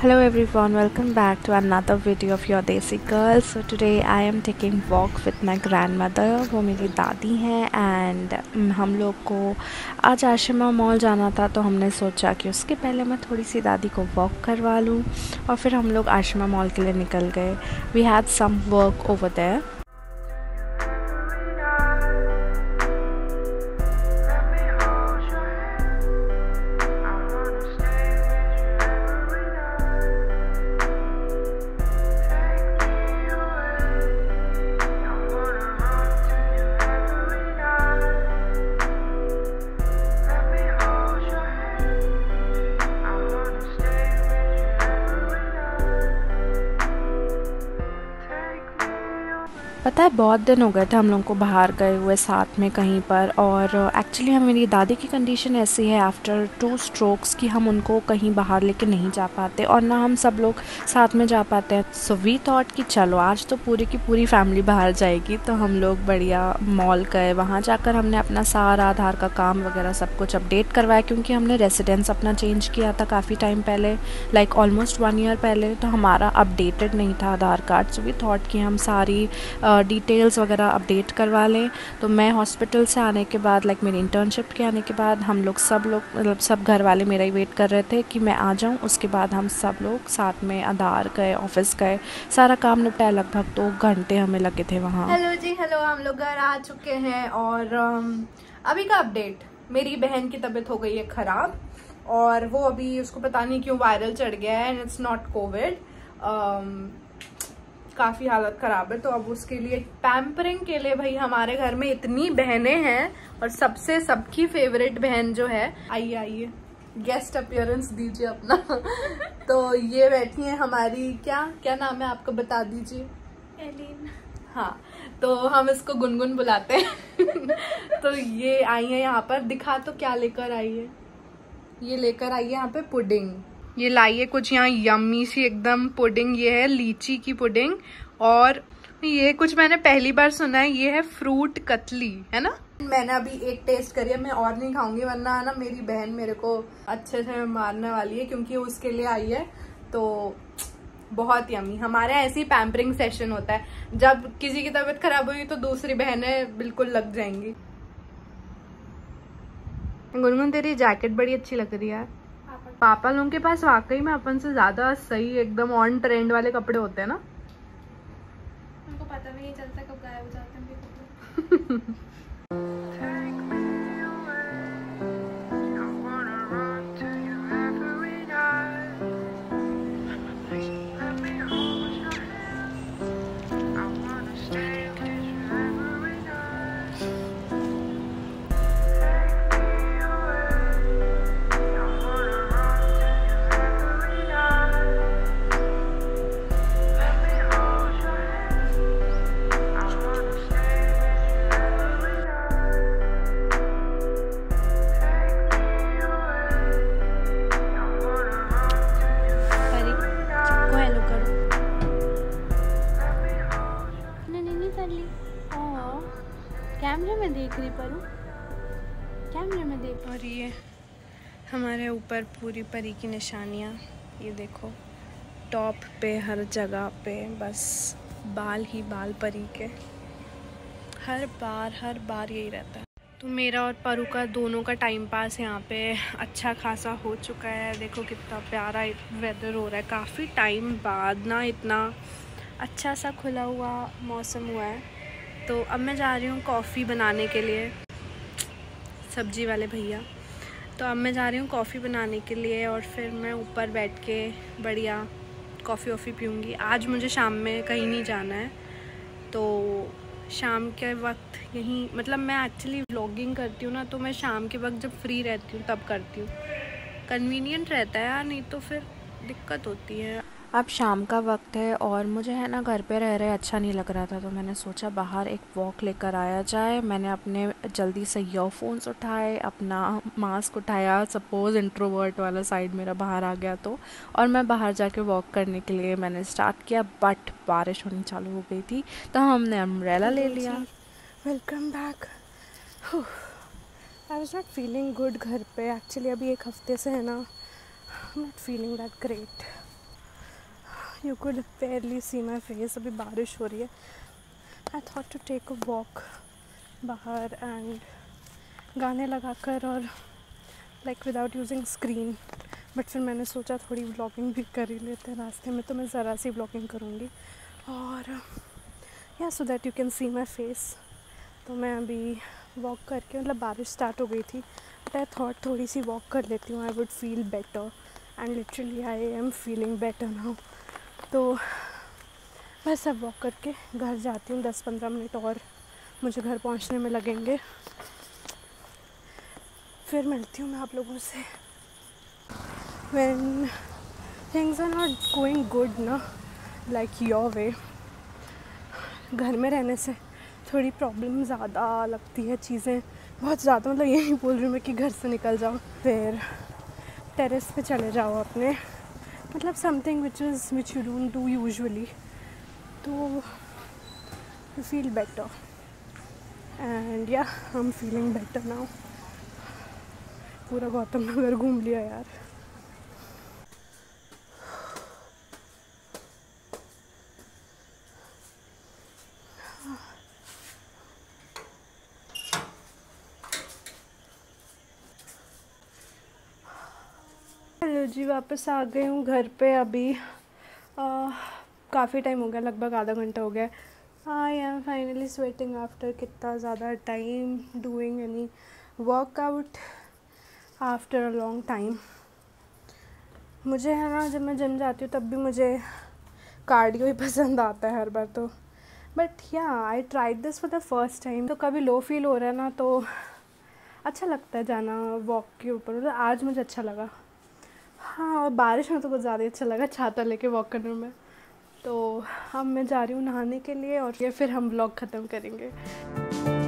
Hello everyone, welcome back to another video of your Desi Girl. So today I am taking walk with my grandmother. वो मेरी दादी हैं and हम लोग को आज आशिमा मॉल जाना था, तो हमने सोचा कि उसके पहले मैं थोड़ी सी दादी को वॉक करवा लूँ और फिर हम लोग आशिमा मॉल के लिए निकल गए. We had some work over there. पता है बहुत दिन हो गए थे हम लोग को बाहर गए हुए साथ में कहीं पर, और एक्चुअली मेरी दादी की कंडीशन ऐसी है आफ्टर 2 स्ट्रोक्स कि हम उनको कहीं बाहर लेके नहीं जा पाते और ना हम सब लोग साथ में जा पाते हैं. सो वी थॉट कि चलो आज तो पूरी की पूरी फैमिली बाहर जाएगी, तो हम लोग बढ़िया मॉल गए. वहाँ जाकर हमने अपना सारा आधार का काम वगैरह सब कुछ अपडेट करवाया, क्योंकि हमने रेसिडेंस अपना चेंज किया था काफ़ी टाइम पहले, लाइक ऑलमोस्ट 1 ईयर पहले, तो हमारा अपडेटेड नहीं था Aadhaar card. So we thought कि हम सारी डिटेल्स वगैरह अपडेट करवा लें. तो मैं हॉस्पिटल से आने के बाद, लाइक मेरी इंटर्नशिप के आने के बाद, हम लोग मतलब सब घर वाले मेरा ही वेट कर रहे थे कि मैं आ जाऊं. उसके बाद हम सब लोग साथ में आधार गए, ऑफिस गए, सारा काम निपटाया. लगभग 2 घंटे हमें लगे थे वहाँ. Hello ji, hello. हम लोग घर आ चुके हैं और अभी का अपडेट, मेरी बहन की तबीयत हो गई है ख़राब और वो अभी उसको पता नहीं क्यों वायरल चढ़ गया है एंड इट्स नॉट कोविड. काफ़ी हालत ख़राब है. तो अब उसके लिए पैम्परिंग के लिए भाई हमारे घर में इतनी बहनें हैं और सबसे सबकी फेवरेट बहन जो है, आइए आइए गेस्ट अपीयरेंस दीजिए अपना. तो ये बैठी है हमारी, क्या नाम है आपका बता दीजिए. एलिन. हाँ, तो हम इसको गुनगुन बुलाते हैं. तो ये आई है यहाँ पर. दिखा तो क्या लेकर आई है. ये लेकर आई है यहाँ पे पुडिंग. ये लाई है कुछ यहाँ यम्मी सी एकदम पुडिंग. ये है लीची की पुडिंग. और ये कुछ मैंने पहली बार सुना है, ये है फ्रूट कतली, है ना. मैंने अभी एक टेस्ट करी है, मैं और नहीं खाऊंगी वरना ना मेरी बहन मेरे को अच्छे से मारने वाली है, क्योंकि उसके लिए आई है. तो बहुत यम्मी. हमारे यहाँ ऐसे ही पैम्परिंग सेशन होता है. जब किसी की तबीयत खराब हुई तो दूसरी बहनें बिल्कुल लग जाएंगी. गुनगुन तेरी जैकेट बड़ी अच्छी लग रही है. पापा लोगों के पास वाकई में अपन से ज्यादा सही एकदम ऑन ट्रेंड वाले कपड़े होते हैं ना. उनको पता भी नहीं चलता कब गायब हो जाते हैं कपड़े. कैमरे में देख रही पर कैमरे में देख. और ये हमारे ऊपर पूरी परी की निशानियाँ, ये देखो टॉप पे हर जगह पे बस बाल ही बाल परी के. हर बार यही रहता है. तो मेरा और परू का दोनों का टाइम पास यहाँ पे अच्छा खासा हो चुका है. देखो कितना प्यारा वेदर हो रहा है. काफ़ी टाइम बाद ना इतना अच्छा सा खुला हुआ मौसम हुआ है. तो अब मैं जा रही हूँ कॉफ़ी बनाने के लिए, सब्जी वाले भैया. तो अब मैं जा रही हूँ कॉफ़ी बनाने के लिए और फिर मैं ऊपर बैठ के बढ़िया कॉफ़ी पीऊँगी. आज मुझे शाम में कहीं नहीं जाना है, तो शाम के वक्त यहीं, मतलब मैं एक्चुअली व्लॉगिंग करती हूँ ना, तो मैं शाम के वक्त जब फ्री रहती हूँ तब करती हूँ. कन्वीनियंट रहता है यार, नहीं तो फिर दिक्कत होती है. अब शाम का वक्त है और मुझे है ना घर पे रह रहे अच्छा नहीं लग रहा था, तो मैंने सोचा बाहर एक वॉक लेकर आया जाए. मैंने अपने जल्दी से ईयरफोन्स उठाए, अपना मास्क उठाया, सपोज़ इंट्रोवर्ट वाला साइड मेरा बाहर आ गया तो, और मैं बाहर जाके वॉक करने के लिए मैंने स्टार्ट किया. बट बारिश होनी चालू हो गई थी, तो हमने अम्ब्रेला ले लिया. Welcome back. I was not feeling good घर पे एक्चुअली. अभी 1 हफ्ते से है ना, I am not feeling that great. You could barely see my face. अभी बारिश हो रही है. I thought to take a walk बाहर and गाने लगाकर और like without using screen. But फिर मैंने सोचा थोड़ी व्लॉगिंग भी कर ही लेते हैं रास्ते में, तो मैं ज़रा सी व्लॉगिंग करूँगी और yeah so that you can see my face. तो मैं अभी वॉक करके, मतलब बारिश स्टार्ट हो गई थी, बट आई थॉट थोड़ी सी वॉक कर लेती हूँ. I would feel better and literally I am feeling better now. तो बस अब वॉक करके घर जाती हूँ. 10-15 मिनट और मुझे घर पहुँचने में लगेंगे. फिर मिलती हूँ मैं आप लोगों से. When things are not going good ना, like your way, घर में रहने से थोड़ी प्रॉब्लम ज़्यादा लगती है. चीज़ें बहुत ज़्यादा, मतलब ये नहीं बोल रही मैं कि घर से निकल जाओ, फिर टेरेस पे चले जाओ अपने, मतलब something which you don't do usually, तो you feel better. And yeah I am feeling better now. पूरा गौतम नगर घूम लिया यार. हेलो जी, वापस आ गई हूँ घर पे. अभी काफ़ी टाइम हो गया, लगभग आधा घंटा हो गया. I am finally sweating after कितना ज़्यादा time doing any workout after a long time. मुझे है ना, जब मैं जिम जाती हूँ तब भी मुझे कार्डियो ही पसंद आता है हर बार. तो but yeah I tried this for the first time. तो कभी लो फील हो रहा है ना, तो अच्छा लगता है जाना वॉक के ऊपर. मतलब आज मुझे अच्छा लगा. हाँ, और बारिश में तो कुछ ज़्यादा अच्छा लगा छाता लेके वॉक करने में. तो अब मैं जा रही हूँ नहाने के लिए और ये फिर हम व्लॉग ख़त्म करेंगे.